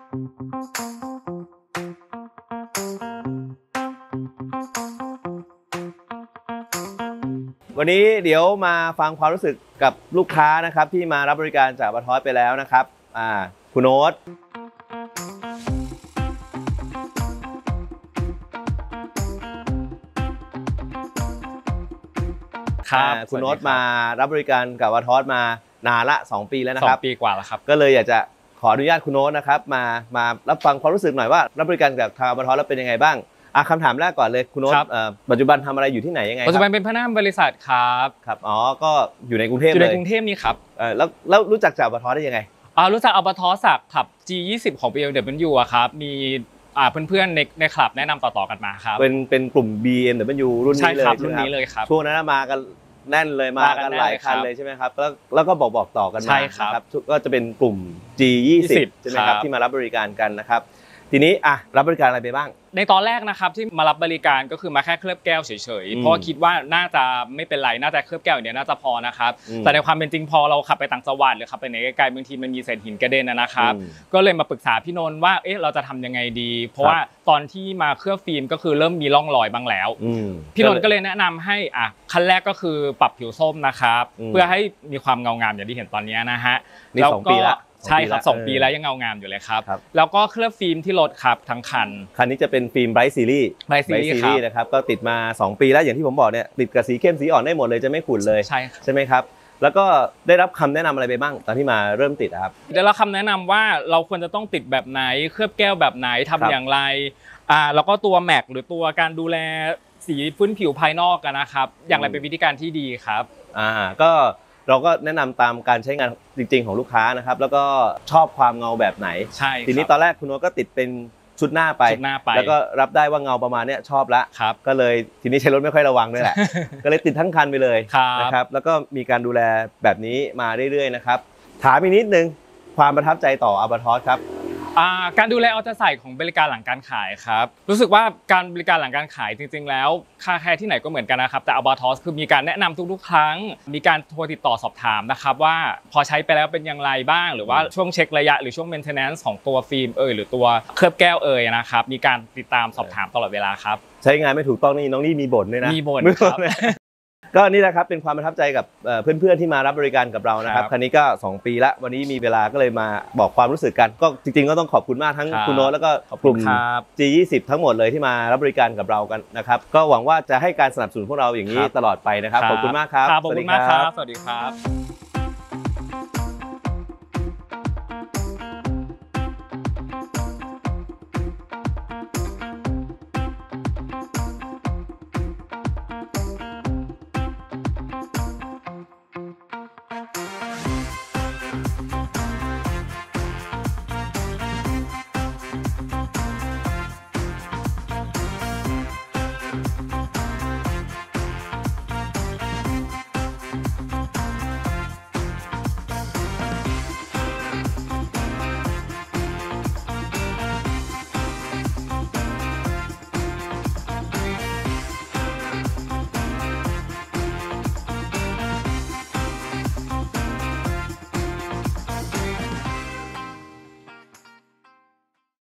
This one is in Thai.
วันนี้เดี๋ยวมาฟังความรู้สึกกับลูกค้านะครับที่มารับบริการจากอัลบาทอสไปแล้วนะครับคุณโน้ตคุณโน้ตมารับบริการกับอัลบาทอสมานานละ2 ปีแล้วนะครับ 2 ปีกว่าแล้วครับก็เลยอยากจะขออนุญาตคุณโน้ตนะครับมารับฟังความรู้สึกหน่อยว่ารับบริการกับทางอัลบาทอสแล้วเป็นยังไงบ้างคำถามแรกก่อนเลยคุณโน้ตปัจจุบันทำอะไรอยู่ที่ไหนยังไงปัจจุบันเป็นพนักงานบริษัทครับก็อยู่ในกรุงเทพเลยอยู่ในกรุงเทพนี่ครับแล้วรู้จักจากอัลบาทอสได้ยังไงรู้จักอัลบาทอสจากผับ G20 ของ BMW อะครับมีเพื่อนๆในคลับแนะนำต่อๆกันมาครับเป็นกลุ่ม BMW รุ่นนี้เลยรุ่นนี้เลยครับช่วงนั้นมากันแน่นเลยมากันหลายคันเลยใช่ไหมครับแล้วก็บอกต่อกันมาครับก็จะเป็นกลุ่ม G20 ใช่ไหมครับที่มารับบริการกันนะครับทีนี้รับบริการอะไรไปบ้างในตอนแรกนะครับที่มารับบริการก็คือมาแค่เคลือบแก้วเฉยๆเพราะคิดว่าน่าจะไม่เป็นไรน่าจะเคลือบแก้วอย่างเดียวน่าจะพอนะครับแต่ในความเป็นจริงพอเราขับไปต่างจังหวัดหรือขับไปไหนไกลๆบางทีมันมีเศษหินกระเด็นนะครับก็เลยมาปรึกษาพี่นนท์ว่าเราจะทำยังไงดีเพราะว่าตอนที่มาเคลือบฟิล์มก็คือเริ่มมีร่องรอยบ้างแล้วพี่นนท์ก็เลยแนะนำให้ขั้นแรกก็คือปรับผิวส้มนะครับเพื่อให้มีความเงางามอย่างที่เห็นตอนนี้นะฮะแล้วก็ใช่ครับ2 ปีแล้วยังเงางามอยู่เลยครับแล้วก็เคลือบฟิล์มที่รถครับทั้งคันนี้จะเป็นฟิล์ม Bright Series นะครับก็ติดมา2 ปีแล้วอย่างที่ผมบอกเนี่ยติดกับสีเข้มสีอ่อนได้หมดเลยจะไม่ขุ่นเลยใช่ไหมครับแล้วก็ได้รับคำแนะนำอะไรไปบ้างตอนที่มาเริ่มติดครับได้รับคำแนะนำว่าเราควรจะต้องติดแบบไหนเคลือบแก้วแบบไหนทำอย่างไรแล้วก็ตัวแม็กหรือตัวการดูแลสีพื้นผิวภายนอกนะครับอย่างไรเป็นวิธีการที่ดีครับก็เราก็แนะนำตามการใช้งานจริงๆของลูกค้านะครับแล้วก็ชอบความเงาแบบไหนใช่ทีนี้ตอนแรกคุณโน้ตก็ติดเป็นชุดหน้าไปแล้วก็รับได้ว่าเงาประมาณนี้ชอบละก็เลยทีนี้ใช้รถไม่ค่อยระวังด้วยแหละก็เลยติดทั้งคันไปเลยนะครับแล้วก็มีการดูแลแบบนี้มาเรื่อยๆนะครับถามอีกนิดนึงความประทับใจต่ออัลบาทอสครับการดูแลเอาใจใส่ของบริการหลังการขายครับรู้สึกว่าการบริการหลังการขายจริงๆแล้วคาแคร์ที่ไหนก็เหมือนกันนะครับแต่อัลบาทอสคือมีการแนะนำทุกๆครั้งมีการโทรติดต่อสอบถามนะครับว่าพอใช้ไปแล้วเป็นอย่างไรบ้างหรือว่าช่วงเช็คระยะหรือช่วง maintenance ของตัวฟิล์มหรือตัวเคลือบแก้วนะครับมีการติดตามสอบถามตลอดเวลาครับใช้งานไม่ถูกต้องนี่น้องนี่มีบ่นด้วยนะมีบ่นครับก็นี่แหละครับเป็นความประทับใจกับเพื่อนๆที่มารับบริการกับเรานะครับคันนี้ก็2 ปีละวันนี้มีเวลาก็เลยมาบอกความรู้สึกกันก็จริงๆก็ต้องขอบคุณมากทั้งคุณโน้ตแล้วก็กลุ่ม G20 ทั้งหมดเลยที่มารับบริการกับเรากันนะครับก็หวังว่าจะให้การสนับสนุนพวกเราอย่างนี้ตลอดไปนะครับขอบคุณมากครับขอบคุณมากครับสวัสดีครับ